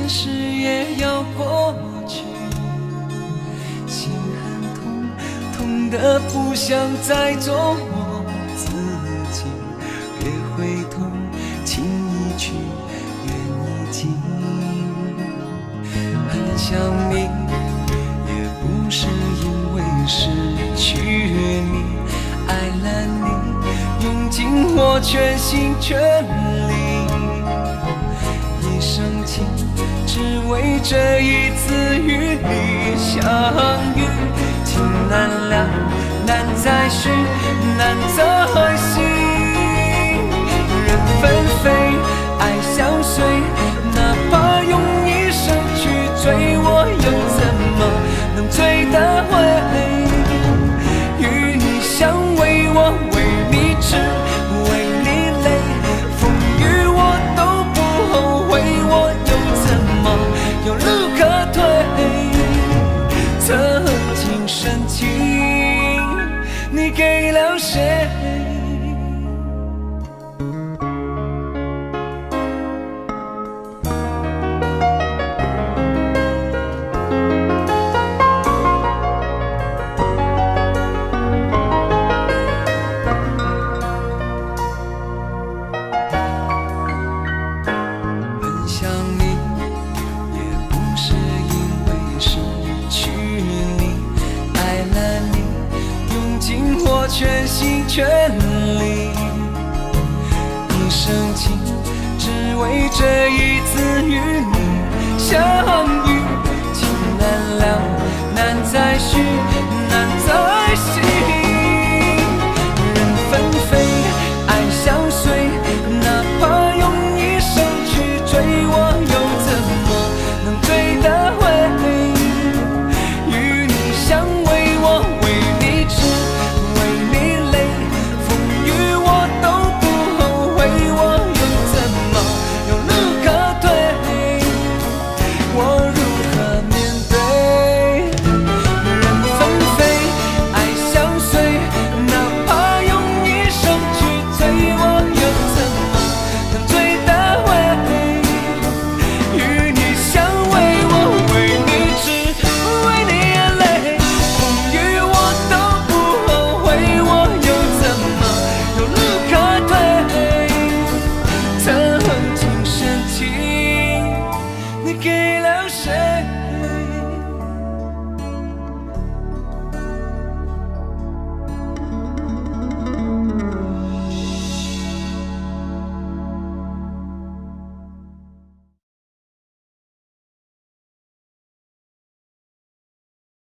但是也要过去。心很痛，痛得不想再做我自己。别回头，情已去，缘已尽。很想你，也不是因为失去你，爱了你，用尽我全心全力。一生情，只为这一次与你相遇。情难了，难再续，难再续。人纷飞，爱相随，哪怕用一生去追，我又怎么能追得回？与你相偎，我为你痴，为你累，风雨我都不后悔，我又怎么有路可退？曾经深情，你给了谁？全心全力，一生情，只为这一次与你相遇。情难了，难再续，难再续。